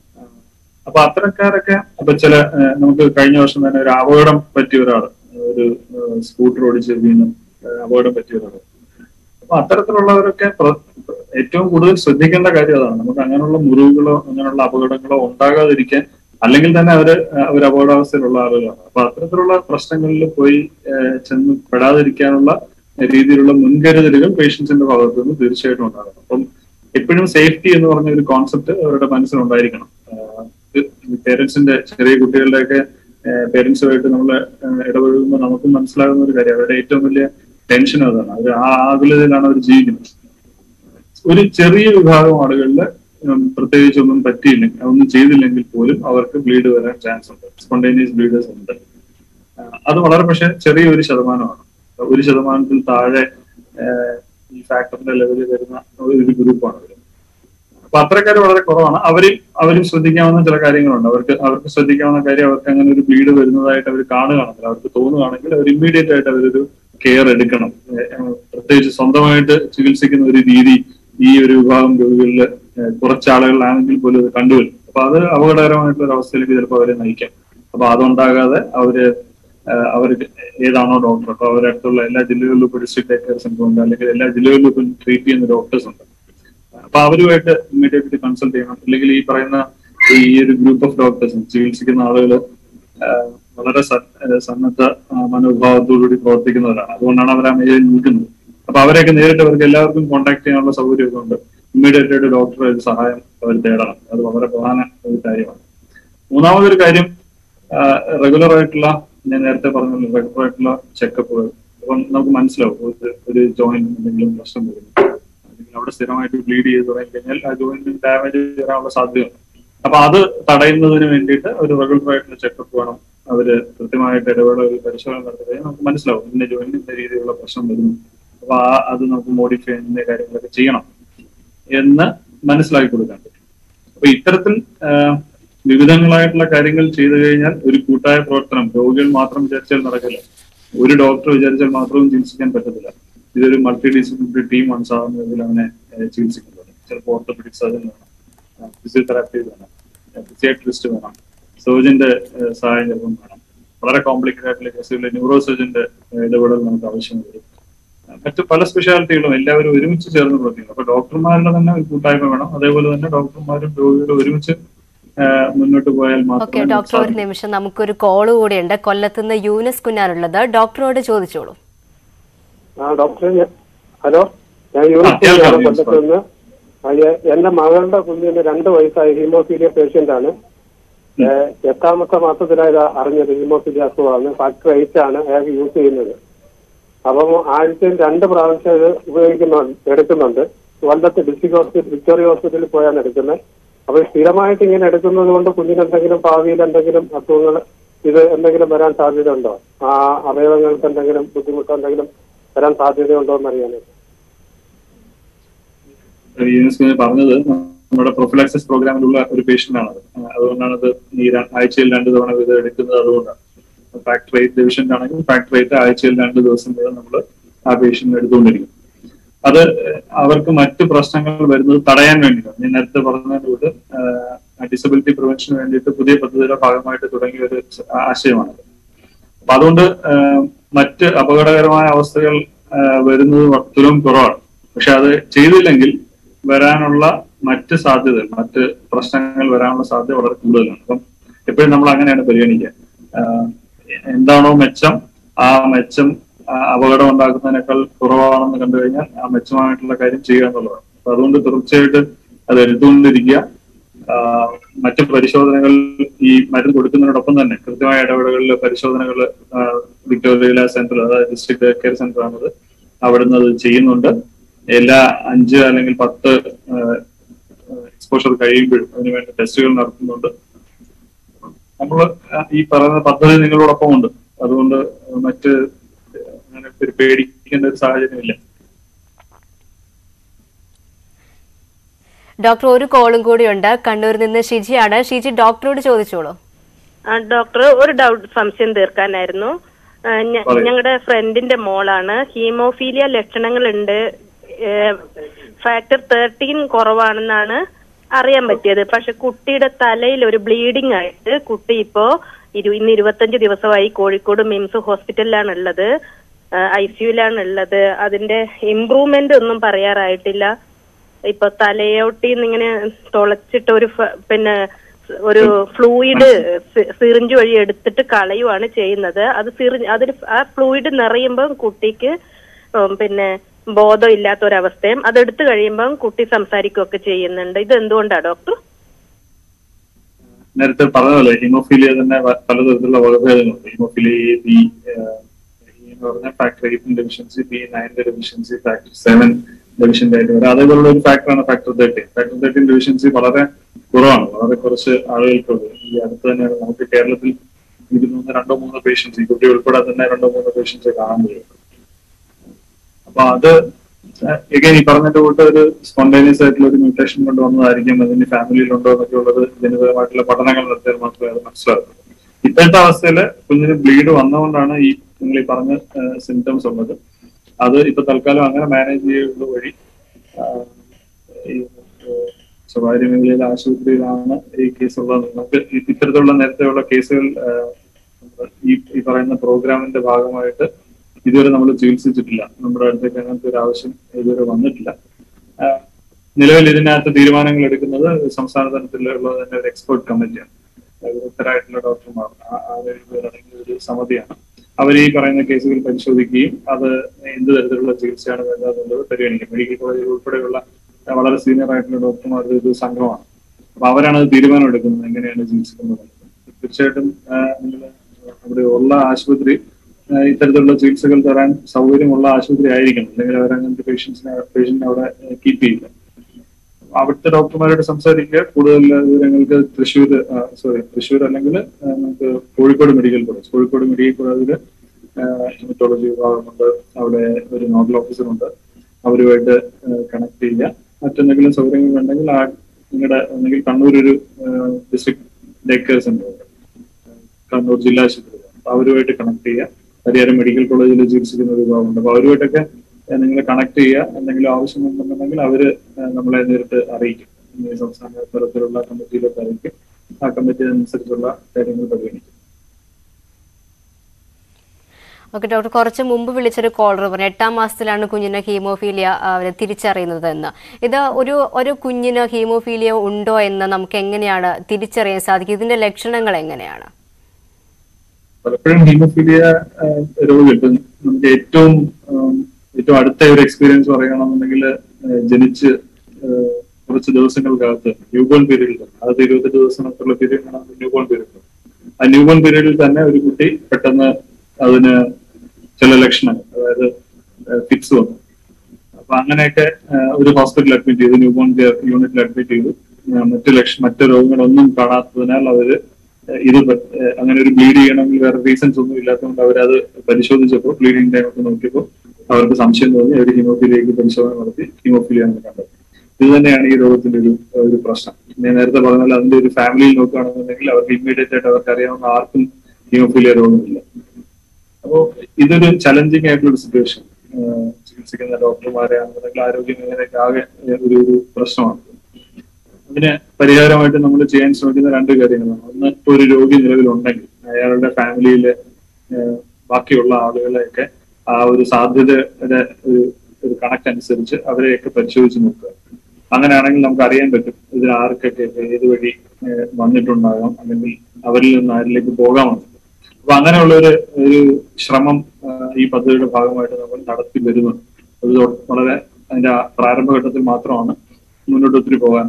അപ്പൊ അത്തരക്കാരൊക്കെ അപ്പൊ ചില നമുക്ക് കഴിഞ്ഞ വർഷം തന്നെ ഒരു അപകടം പറ്റിയ ഒരാൾ, ഒരു സ്കൂട്ടർ ഓടിച്ച് വീണ് അപകടം പറ്റിയ ഒരാൾ. അപ്പൊ അത്തരത്തിലുള്ളവരൊക്കെ ഏറ്റവും കൂടുതൽ ശ്രദ്ധിക്കേണ്ട കാര്യം അതാണ്. നമുക്ക് അങ്ങനെയുള്ള മുറിവുകളോ അങ്ങനെയുള്ള അപകടങ്ങളോ ഉണ്ടാകാതിരിക്കാൻ, അല്ലെങ്കിൽ തന്നെ അവർ അപകടാവസ്ഥയിലുള്ള ആളുകളാണ്. അപ്പൊ അത്തരത്തിലുള്ള പ്രശ്നങ്ങളിൽ പോയി ചെന്ന് പെടാതിരിക്കാനുള്ള രീതിയിലുള്ള മുൻകരുതലുകൾ പേഷ്യൻസിന്റെ ഭാഗത്ത് നിന്ന് തീർച്ചയായിട്ടും ഉണ്ടാകണം. അപ്പം എപ്പോഴും സേഫ്റ്റി എന്ന് പറഞ്ഞ ഒരു കോൺസെപ്റ്റ് അവരുടെ മനസ്സിലുണ്ടായിരിക്കണം. പേരൻസിന്റെ, ചെറിയ കുട്ടികളുടെയൊക്കെ പേരൻസുമായിട്ട് നമ്മൾ ഇടപഴകുമ്പോൾ നമുക്കും മനസ്സിലാകുന്ന ഒരു കാര്യം, അവരുടെ ഏറ്റവും വലിയ ടെൻഷൻ അതാണ്. അവർ ആ ആകുലതയിലാണ് അവർ ജീവിക്കുന്നത്. ഒരു ചെറിയ വിഭാഗം ആളുകളിൽ പ്രത്യേകിച്ചൊന്നും പറ്റിയില്ലെങ്കിൽ, ഒന്നും ചെയ്തില്ലെങ്കിൽ പോലും അവർക്ക് ബ്ലീഡ് വരാൻ ചാൻസ് ഉണ്ട്, സ്പോണ്ടേനിയസ് ബ്ലീഡേഴ്സ് ഉണ്ട്. അത് വളരെ പക്ഷെ ചെറിയൊരു ശതമാനമാണ്. 1% താഴെ ഈ ഫാക്ടറിന്റെ ലെവലിൽ വരുന്ന ഒരു ഗ്രൂപ്പാണ് അവർ. അപ്പൊ അത്തരക്കാർ വളരെ കുറവാണ്. അവരും ശ്രദ്ധിക്കാവുന്ന ചില കാര്യങ്ങളുണ്ട്. അവർക്ക് ശ്രദ്ധിക്കാവുന്ന കാര്യം, അവർക്ക് അങ്ങനെ ഒരു ബ്ലീഡ് വരുന്നതായിട്ട് അവർ കാണുകയാണെങ്കിൽ, അവർക്ക് തോന്നുകയാണെങ്കിൽ അവർ ഇമ്മീഡിയറ്റ് ആയിട്ട് അവരൊരു കെയർ എടുക്കണം. പ്രത്യേകിച്ച് സ്വന്തമായിട്ട് ചികിത്സിക്കുന്ന ഒരു രീതി ഈ ഒരു വിഭാഗം രോഗികളിൽ കുറച്ചാളുകളിലാണെങ്കിൽ പോലും അത് കണ്ടുവരും. അപ്പൊ അത് അപകടകരമായിട്ടുള്ള ഒരു അവസ്ഥയിലേക്ക് ചിലപ്പോൾ അവരെ നയിക്കാം. അപ്പൊ അതുണ്ടാകാതെ അവർക്ക് ഏതാണോ ഡോക്ടർ, അപ്പൊ അവരുടെ അടുത്തുള്ള എല്ലാ ജില്ലകളിലും ഇപ്പോൾ ഡിസ്ട്രിക്ട് ടേക്ക് കെയർ സെന്റർ ഉണ്ട്, അല്ലെങ്കിൽ എല്ലാ ജില്ലകളിലും ഇപ്പം ട്രീറ്റ് ചെയ്യുന്ന ഡോക്ടേഴ്സ് ഉണ്ട്. അപ്പൊ അവരുമായിട്ട് ഇമ്മീഡിയറ്റ്ലി കൺസൾട്ട് ചെയ്യണം. അല്ലെങ്കിൽ ഈ പറയുന്ന ഈ ഒരു ഗ്രൂപ്പ് ഓഫ് ഡോക്ടേഴ്സ് ചികിത്സിക്കുന്ന ആളുകൾ വളരെ സന്നദ്ധ മനോഭാവത്തോടുകൂടി പ്രവർത്തിക്കുന്നവരാണ്. അതുകൊണ്ടാണ് അവർ ആ മേഖലയിൽ നിൽക്കുന്നത്. അപ്പൊ അവരെയൊക്കെ നേരിട്ട് അവർക്ക് എല്ലാവർക്കും കോൺടാക്ട് ചെയ്യാനുള്ള സൗകര്യമൊക്കെ ഉണ്ട്. ഇമ്മീഡിയറ്റ് ആയിട്ട് ഡോക്ടറെ ഒരു സഹായം അവർ തേടണം. അത് വളരെ പ്രധാന ഒരു കാര്യമാണ്. മൂന്നാമതൊരു കാര്യം, റെഗുലർ ആയിട്ടുള്ള, ഞാൻ നേരത്തെ പറഞ്ഞല്ലോ, റെഗുലർ ആയിട്ടുള്ള ചെക്കപ്പുകൾ. അപ്പം നമുക്ക് മനസ്സിലാവും ഒരു ജോയിന്റ് എന്തെങ്കിലും പ്രശ്നം വരുന്നു, അല്ലെങ്കിൽ അവിടെ സ്ഥിരമായിട്ട് ബ്ലീഡ് ചെയ്ത് തുടങ്ങി കഴിഞ്ഞാൽ ആ ജോയിന്റിന് ഡാമേജ് വരാനുള്ള സാധ്യതയുണ്ട്. അപ്പൊ അത് തടയുന്നതിന് വേണ്ടിയിട്ട് ഒരു റെഗുലർ ആയിട്ടുള്ള ചെക്കപ്പ് വേണം. അവര് കൃത്യമായിട്ട് ഇടവേള ഒരു പരിശോധന നടത്തി കഴിഞ്ഞാൽ നമുക്ക് മനസ്സിലാവും ഇന്ന ജോയിന്റിന് ഇന്ന രീതിയിലുള്ള പ്രശ്നം വരുന്നു. അപ്പൊ അത് നമുക്ക് മോഡിഫൈ ചെയ്യുന്ന കാര്യങ്ങളൊക്കെ ചെയ്യണം എന്ന് മനസ്സിലാക്കി കൊടുക്കാൻ പറ്റും. അപ്പൊ ഇത്തരത്തിൽ വിവിധങ്ങളായിട്ടുള്ള കാര്യങ്ങൾ ചെയ്തു കഴിഞ്ഞാൽ ഒരു കൂട്ടായ പ്രവർത്തനം, രോഗികൾ മാത്രം വിചാരിച്ചാൽ നടക്കില്ല. ഒരു ഡോക്ടർ വിചാരിച്ചാൽ മാത്രവും ചികിത്സിക്കാൻ പറ്റത്തില്ല. ഇതൊരു മൾട്ടി ഡിസിപ്ലിനറി ടീമാണ് സാധാരണ അവനെ ചികിത്സിക്കുന്നത്. ചിലപ്പോൾ ഓർത്തോപെഡിക് സർജൻ വേണം, ഫിസിയോതെറാപ്പി വേണം, ഫിസിയാട്രിസ്റ്റ് വേണം, സർജന്റെ സഹായം ചിലപ്പം വേണം. വളരെ കോംപ്ലിക്കേറ്റഡ് ആയിട്ടുള്ള കേസുകളിൽ ന്യൂറോ സർജന്റെ ഇടപെടൽ നമുക്ക് ആവശ്യം വരും. മറ്റു പല സ്പെഷ്യാലിറ്റികളും എല്ലാവരും ഒരുമിച്ച് ചേർന്ന് പ്രവർത്തിക്കണം. അപ്പൊ ഡോക്ടർമാരുടെ തന്നെ ഒരു കൂട്ടായ്മ വേണം. അതേപോലെ തന്നെ ഡോക്ടർമാരും രോഗികളും ഒരുമിച്ച് മുന്നോട്ട് പോയാൽ മാത്രമേ. ഡോക്ടർ, ഒരു നിമിഷം, നമുക്കൊരു കോള് കൂടിയുണ്ട്. കൊല്ലത്തുനിന്ന് യൂനിസ് കുഞ്ഞാനുള്ളത്. ഡോക്ടറോട് ചോദിച്ചോളൂ. ഡോക്ടർ, ഹലോ, ഞാൻ യൂനിസ് കുഞ്ഞാണ്, കൊല്ലത്തുനിന്ന്. എന്റെ മകളുടെ കുഞ്ഞിന് 2 വയസ്സായ ഹീമോഫീലിയ പേഷ്യന്റ് ആണ്. 8ാമത്തെ മാസത്തിലായത് അറിഞ്ഞത് ഹീമോഫീലിയ അസുഖമാണ്. ഫാക്ടർ 8 ആണ് അയാൾ യൂസ് ചെയ്യുന്നത്. അപ്പം ആഴ്ചയിൽ 2 പ്രാവശ്യം ഇത് എടുക്കുന്നുണ്ട്. കൊല്ലത്ത് ഡിസ്ട്രിക്ട് ഹോസ്പിറ്റൽ, വിക്ടോറിയ ഹോസ്പിറ്റലിൽ പോയാണ് എടുക്കുന്നത്. അപ്പൊ സ്ഥിരമായിട്ട് ഇങ്ങനെ എടുക്കുന്നത് കൊണ്ട് കുഞ്ഞിന് എന്തെങ്കിലും ഭാവിയിൽ എന്തെങ്കിലും അസുഖങ്ങൾ ഇത് എന്തെങ്കിലും വരാൻ സാധ്യത ഉണ്ടോ? ആ അവയവങ്ങൾക്ക് എന്തെങ്കിലും ബുദ്ധിമുട്ടോ എന്തെങ്കിലും വരാൻ സാധ്യതയുണ്ടോ എന്നറിയാനായിട്ട്. പറഞ്ഞത് നമ്മുടെ പ്രൊഫിലാക്സിസ് പ്രോഗ്രാമിലുള്ള ഒരു പേഷ്യന്റ് ആണത്. അതുകൊണ്ടാണ് ഇത് ഈ ആഴ്ചയിൽ 2 തവണ ഇത് എടുക്കുന്നത്. അതുകൊണ്ടാണ് ഫാക്ടർ 8 ഡിവിഷൻ്റെ ആണെങ്കിൽ ഫാക്ടർ 8 ആഴ്ചയിൽ 2 ദിവസം വരെ നമ്മൾ ആ പേഷ്യന്റിന് എടുത്തുകൊണ്ടിരിക്കും. അത് അവർക്ക് മറ്റ് പ്രശ്നങ്ങൾ വരുന്നത് തടയാൻ വേണ്ടിയിട്ടാണ്. ഞാൻ നേരത്തെ പറഞ്ഞതുകൊണ്ട് ഡിസബിലിറ്റി പ്രിവെൻഷന് വേണ്ടിയിട്ട് പുതിയ പദ്ധതിയുടെ ഭാഗമായിട്ട് തുടങ്ങിയ ഒരു ആശയമാണ്. അപ്പൊ അതുകൊണ്ട് മറ്റ് അപകടകരമായ അവസ്ഥകൾ വരുന്നത് തുലം കുറവാണ്. പക്ഷെ അത് ചെയ്തില്ലെങ്കിൽ വരാനുള്ള മറ്റ് സാധ്യതകൾ, മറ്റ് പ്രശ്നങ്ങൾ വരാനുള്ള സാധ്യത വളരെ കൂടുതലാണ്. അപ്പം എപ്പോഴും നമ്മൾ അങ്ങനെയാണ് പരിഗണിക്കുക. എന്താണോ മെച്ചം, ആ മെച്ചം അപകടം ഉണ്ടാക്കുന്നതിനേക്കാൾ കുറവാണെന്ന് കണ്ടു കഴിഞ്ഞാൽ ആ മെച്ചമായിട്ടുള്ള കാര്യം ചെയ്യുക എന്നുള്ളതാണ്. അപ്പൊ അതുകൊണ്ട് തീർച്ചയായിട്ടും അത് എടുത്തുകൊണ്ടിരിക്കുക. മറ്റു പരിശോധനകൾ ഈ മരുന്ന് കൊടുക്കുന്നതിനോടൊപ്പം തന്നെ കൃത്യമായ ഇടപെടലുകളിൽ പരിശോധനകൾ വിക്ടോറിയ സെന്റർ, അതായത് ഡിസ്ട്രിക്ട് ടേക്ക് കെയർ സെന്റർ ആണത്, അവിടുന്ന് അത് ചെയ്യുന്നുണ്ട്. എല്ലാ 5 അല്ലെങ്കിൽ 10 എക്സ്പോഷർ കഴിയുമ്പോഴും അതിനുവേണ്ടി ടെസ്റ്റുകൾ നടത്തുന്നുണ്ട്. നമ്മൾ ഈ പറയുന്ന പദ്ധതി നിങ്ങളോടൊപ്പം ഉണ്ട്. അതുകൊണ്ട് മറ്റ് അങ്ങനെ പേടിക്കേണ്ട ഒരു സാഹചര്യമില്ല. ഡോക്ടർ, ഒരു കോളും കൂടിയുണ്ട്. കണ്ണൂരിൽ നിന്ന് ഷിജിയാണ്. ഷിജി, ഡോക്ടറോട് ചോദിച്ചോളൂ. ഡോക്ടർ, ഒരു സംശയം തീർക്കാനായിരുന്നു. ഞങ്ങളുടെ ഫ്രണ്ടിന്റെ മോളാണ്. ഹീമോഫീലിയ ലക്ഷണങ്ങളുണ്ട്. ഫാക്ടർ 13 കുറവാണെന്നാണ് അറിയാൻ പറ്റിയത്. പക്ഷെ കുട്ടിയുടെ തലയിൽ ഒരു ബ്ലീഡിംഗ് ആയിട്ട് കുട്ടി ഇപ്പോ ഇന്ന് 25 ദിവസമായി കോഴിക്കോട് മിംസ് ഹോസ്പിറ്റലിലാണ് ഉള്ളത്, ICUലാണ് ഉള്ളത്. അതിന്റെ ഇംപ്രൂവ്മെന്റ് ഒന്നും പറയാറായിട്ടില്ല. ഇപ്പൊ തലയോട്ടിന്ന് ഇങ്ങനെ തുളച്ചിട്ട് പിന്നെ ഒരു ഫ്ലൂയിഡ് സിറിഞ്ച് വഴി എടുത്തിട്ട് കളയുവാണ് ചെയ്യുന്നത്. അതിൽ ആ ഫ്ലൂയിഡ് നിറയുമ്പോൾ കുട്ടിക്ക് പിന്നെ ബോധം ഇല്ലാത്ത ഒരവസ്ഥയും അതെടുത്തു കഴിയുമ്പോൾ കുട്ടി സംസാരിക്കുകയൊക്കെ ചെയ്യുന്നുണ്ട്. ഇത് എന്തുകൊണ്ടാണ് ഡോക്ടർ? നേരത്തെ പറഞ്ഞതല്ലേ, ഹീമോഫീലിയ തന്നെ പലതരത്തിലുള്ള വകഭേദങ്ങളുണ്ട്. ഹീമോഫീലിയ A, B എന്ന് പറഞ്ഞ factor 8 deficiency, B9 deficiency, factor 7 deficient ആയിട്ട് വരാം. അതേപോലുള്ള ഒരു ഫാക്ടറാണ് ഫാക്ടർ 13. ഫാക്ടർ 13 ഡെഫിഷ്യൻസി വളരെ കുറവാണ്, വളരെ കുറച്ച് ആളുകൾക്കുള്ളത്. ഈ അടുത്ത് തന്നെയാണ് നമുക്ക് കേരളത്തിൽ 2-3 പേഷ്യൻസ്, ഈ കുട്ടി ഉൾപ്പെടെ തന്നെ 2-3 പേഷ്യൻസ് കാണാൻ കഴിയും. അപ്പൊ അത് എഗൈൻ ഈ പറഞ്ഞതിന്റെ കൂട്ട് ഒരു സ്പോണ്ടേനിയസ് ആയിട്ടുള്ള ഒരു മ്യൂട്ടേഷൻ കൊണ്ട് വന്നതായിരിക്കും, അതിന് ഫാമിലിയിലുണ്ടോ എന്നൊക്കെ ഉള്ളത് ജനിതകമായിട്ടുള്ള പഠനങ്ങൾ നടത്തിയാൽ മാത്രമേ അത് മനസ്സിലാകൂ. ഇപ്പോഴത്തെ അവസ്ഥയിൽ കുഞ്ഞിന് ബ്ലീഡ് വന്നുകൊണ്ടാണ് ഈ നിങ്ങൾ ഈ പറഞ്ഞ സിംറ്റംസ് ഉള്ളത്. അത് ഇപ്പൊ തൽക്കാലം അങ്ങനെ മാനേജ് ചെയ്യുന്നത് വഴി ഈ സ്വകാര്യ മേഖലയിലെ ആശുപത്രിയിലാണ് ഈ കേസ് ഉള്ളത്. നമുക്ക് ഇത്തരത്തിലുള്ള നേരത്തെയുള്ള കേസുകൾ ഈ പറയുന്ന പ്രോഗ്രാമിന്റെ ഭാഗമായിട്ട് ഇതുവരെ നമ്മൾ ചികിത്സിച്ചിട്ടില്ല. നമ്മുടെ അടുത്തേക്ക് അങ്ങനത്തെ ഒരു ആവശ്യം ഇതുവരെ വന്നിട്ടില്ല. നിലവിൽ ഇതിനകത്ത് തീരുമാനങ്ങൾ എടുക്കുന്നത് സംസ്ഥാന തലത്തിലുള്ള തന്നെ ഒരു എക്സ്പെർട്ട് കമ്മിറ്റിയാണ്, വിദഗ്ധരായിട്ടുള്ള ഡോക്ടർമാർ, അടങ്ങിയ ഒരു സമിതിയാണ്. അവർ ഈ പറയുന്ന കേസുകൾ പരിശോധിക്കുകയും അത് എന്ത് തരത്തിലുള്ള ചികിത്സയാണ് വേണ്ടതെന്നുള്ളത് പരിഗണിക്കും. മെഡിക്കൽ കോളേജിൽ ഉൾപ്പെടെയുള്ള വളരെ സീനിയർ ആയിട്ടുള്ള ഡോക്ടർമാരുടെ ഒരു സംഘമാണ്. അപ്പൊ അവരാണ് അത് തീരുമാനം എടുക്കുന്നത് എങ്ങനെയാണ് ചികിത്സിക്കുന്നത്. തീർച്ചയായിട്ടും നിങ്ങൾ അവിടെ ഉള്ള ആശുപത്രി ഇത്തരത്തിലുള്ള ചികിത്സകൾ തരാൻ സൗകര്യമുള്ള ആശുപത്രി ആയിരിക്കണം, അല്ലെങ്കിൽ അവരങ്ങനത്തെ പേഷ്യന്റിനെ അവിടെ കീപ്പ് ചെയ്യില്ല. അവിടുത്തെ ഡോക്ടർമാരോട് സംസാരിക്കുക. കൂടുതൽ വിവരങ്ങൾക്ക് തൃശ്ശൂർ അല്ലെങ്കിൽ നമുക്ക് കോഴിക്കോട് മെഡിക്കൽ കോളേജിൽ ഹെമറ്റോളജി വിഭാഗമുണ്ട്. അവിടെ ഒരു നോഡൽ ഓഫീസറുണ്ട്, അവരുമായിട്ട് കണക്ട് ചെയ്യുക. മറ്റെന്തെങ്കിലും സൗകര്യങ്ങൾ ഉണ്ടെങ്കിൽ നിങ്ങളുടെ ഒന്നെങ്കിൽ കണ്ണൂർ ഒരു ഡിസ്ട്രിക്ട് ഡേ കെയർ സെന്റർ ഉണ്ട്, കണ്ണൂർ ജില്ലാ ആശുപത്രി, അപ്പൊ അവരുമായിട്ട് കണക്ട് ചെയ്യുക. പരിയാരം മെഡിക്കൽ കോളേജിൽ ചികിത്സിക്കുന്ന ഒരു വിഭാഗമുണ്ട്, അപ്പൊ അവരുമായിട്ടൊക്കെ നിങ്ങൾ കണക്ട് ചെയ്യുക. എന്തെങ്കിലും ആവശ്യമുണ്ടെന്നുണ്ടെങ്കിൽ അവര് നമ്മളെ നേരിട്ട് അറിയിക്കും. സംസ്ഥാന തലത്തിലുള്ള കമ്മിറ്റിയിലൊക്കെ അറിയിക്കും. ആ കമ്മിറ്റി അനുസരിച്ചുള്ള കാര്യങ്ങൾ പരിഗണിക്കും. ഓക്കെ ഡോക്ടർ, കുറച്ച് മുമ്പ് വിളിച്ചൊരു കോളർ പറഞ്ഞു 8ാം മാസത്തിലാണ് കുഞ്ഞിന് ഹീമോഫീലിയ തിരിച്ചറിയുന്നത് എന്ന്. ഇത് ഒരു കുഞ്ഞിന് ഹീമോഫീലിയ ഉണ്ടോ എന്ന് നമുക്ക് എങ്ങനെയാണ് തിരിച്ചറിയാൻ സാധിക്കും? ഇതിന്റെ ലക്ഷണങ്ങൾ എങ്ങനെയാണ്? പലപ്പോഴും ഹീമോഫീലിയ രോഗികൾ നമുക്ക് ഏറ്റവും അടുത്ത ഒരു എക്സ്പീരിയൻസ് പറയുകയാണെന്നുണ്ടെങ്കിൽ ജനിച്ച് കുറച്ച് ദിവസങ്ങൾക്കകത്ത് ന്യൂബോൺ പീരീഡിൽ, അതായത് 28 ദിവസങ്ങൾക്കുള്ള പീരീഡാണ് ന്യൂബോൺ പീരീഡ്. ആ ന്യൂബോൺ പീരീഡിൽ തന്നെ ഒരു കുട്ടി പെട്ടെന്ന് അതിന് ചില ലക്ഷണങ്ങൾ, അതായത് ഫിക്സ് വന്നു. അപ്പൊ അങ്ങനെയൊക്കെ ഒരു ഹോസ്പിറ്റലിൽ അഡ്മിറ്റ് ചെയ്തു, ന്യൂബോൺ കെയർ യൂണിറ്റിൽ അഡ്മിറ്റ് ചെയ്തു. മറ്റു രോഗങ്ങളൊന്നും കാണാത്തതിനാൽ അവര് അങ്ങനെ ഒരു ബ്ലീഡ് ചെയ്യണമെങ്കിൽ വേറെ റീസൺസ് ഒന്നും ഇല്ലാത്തതുകൊണ്ട് അവരത് പരിശോധിച്ചപ്പോൾ ബ്ലീഡിംഗ് ടൈം ഒക്കെ നോക്കിയപ്പോൾ അവർക്ക് സംശയം തോന്നി. അവർ ഹീമോഫീലിയക്ക് പരിശോധന നടത്തി ഹീമോഫീലിയ എന്ന് കണ്ടത്. ഇത് തന്നെയാണ് ഈ രോഗത്തിന്റെ ഒരു പ്രശ്നം. ഞാൻ നേരത്തെ പറഞ്ഞാൽ അതിന്റെ ഒരു ഫാമിലിയിൽ നോക്കുകയാണെന്നുണ്ടെങ്കിൽ അവർക്ക് ഇമ്മീഡിയറ്റ് ആയിട്ട് അവർക്ക് അറിയാവുന്ന ആർക്കും ഹീമോഫീലിയ രോഗമില്ല. അപ്പോൾ ഇതൊരു ചലഞ്ചിങ് ആയിട്ടുള്ള ഒരു സിറ്റുവേഷൻ ചികിത്സിക്കുന്ന ഡോക്ടർമാരെ ആണെന്നുണ്ടെങ്കിൽ ആരോഗ്യ മേഖലയ്ക്ക് ആകെ ഒരു പ്രശ്നമാണ്. അതിന് പരിഹാരമായിട്ട് നമ്മൾ ചെയ്യാൻ ശ്രമിക്കുന്ന 2 കാര്യങ്ങളാണ്. ഒന്ന്, ഇപ്പോൾ ഒരു രോഗി നിലവിലുണ്ടെങ്കിൽ അയാളുടെ ഫാമിലിയിലെ ബാക്കിയുള്ള ആളുകളെയൊക്കെ ആ ഒരു സാധ്യതയുടെ ഒരു കണക്കനുസരിച്ച് അവരെയൊക്കെ പരിശോധിച്ച് നോക്കുക. അങ്ങനെയാണെങ്കിൽ നമുക്ക് അറിയാൻ പറ്റും ഇതിൽ ആർക്കൊക്കെ ഏത് വഴി വന്നിട്ടുണ്ടാകാം, അല്ലെങ്കിൽ അവരിൽ നിന്ന് ആരിലേക്ക് പോകാമെന്ന്. അപ്പൊ അങ്ങനെയുള്ള ഒരു ശ്രമം ഈ പദ്ധതിയുടെ ഭാഗമായിട്ട് നമ്മൾ നടത്തി വരുന്നുണ്ട്. അത് വളരെ അതിന്റെ പ്രാരംഭഘട്ടത്തിൽ മാത്രമാണ്, മുന്നോട്ട് ഒത്തിരി പോകാൻ.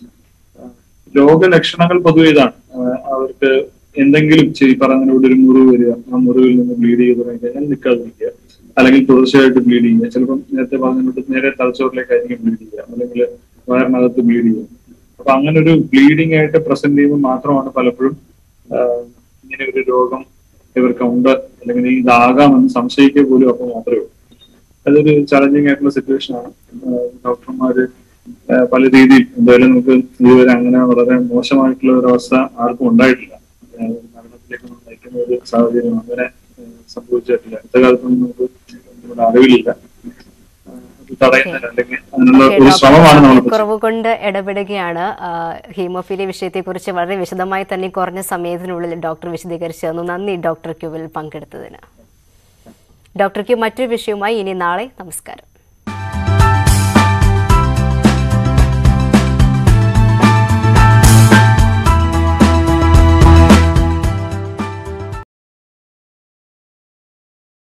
രോഗലക്ഷണങ്ങൾ പൊതുവെ ഇതാണ്. അവർക്ക് എന്തെങ്കിലും പറഞ്ഞതിനോട് ഒരു മുറിവ് വരിക, ആ മുറിവിൽ നിന്ന് ബ്ലീഡ് ചെയ്ത് തുടങ്ങി കഴിഞ്ഞാൽ നിൽക്കാതിരിക്കുക, അല്ലെങ്കിൽ തുടർച്ചയായിട്ട് ബ്ലീഡ് ചെയ്യുക. ചിലപ്പം നേരത്തെ പറഞ്ഞതിനോട് നേരെ തലച്ചോറിലേക്കായിരിക്കും ബ്ലീഡ് ചെയ്യുക, അല്ലെങ്കിൽ വയറിനകത്ത് ബ്ലീഡ് ചെയ്യുക. അപ്പൊ അങ്ങനെ ഒരു ബ്ലീഡിംഗ് ആയിട്ട് പ്രസന്റ് ചെയ്യുമ്പോൾ മാത്രമാണ് പലപ്പോഴും ഇങ്ങനെ ഒരു രോഗം ഇവർക്ക് ഉണ്ട്, അല്ലെങ്കിൽ ഇതാകാമെന്ന് സംശയിക്കുക പോലും അപ്പോൾ മാത്രമേ ഉള്ളൂ. അതൊരു ചലഞ്ചിങ് ആയിട്ടുള്ള സിറ്റുവേഷൻ ആണ്. ഡോക്ടർമാര് പല രീതിയിൽ എന്തായാലും നമുക്ക് ഇതുവരെ അങ്ങനെ വളരെ മോശമായിട്ടുള്ള ഒരു അവസ്ഥ ആർക്കും ഉണ്ടായിട്ടില്ല. മരണത്തിലേക്ക് നയിക്കുന്ന ഒരു സാഹചര്യം അങ്ങനെ സംഭവിച്ചിട്ടില്ല. അടുത്ത കാലത്തൊന്നും നമുക്ക് നമ്മുടെ അറിവിലില്ല. തടയുന്നത്, അല്ലെങ്കിൽ അതിനുള്ള ഒരു ശ്രമമാണ് നമ്മൾ കുറവ് കൊണ്ട് ഇടപെടുകയാണ്. ഹീമോഫീലിയ വിഷയത്തെക്കുറിച്ച് വളരെ വിശദമായി തന്നെ കുറഞ്ഞ സമയത്തിനുള്ളിൽ ഡോക്ടർ വിശദീകരിച്ചു തന്നു. നന്ദി ഡോക്ടർ ക്യൂവിൽ പങ്കെടുത്തതിന്. ഡോക്ടർ ക്യൂ മറ്റൊരു വിഷയവുമായി ഇനി നാളെ. നമസ്കാരം.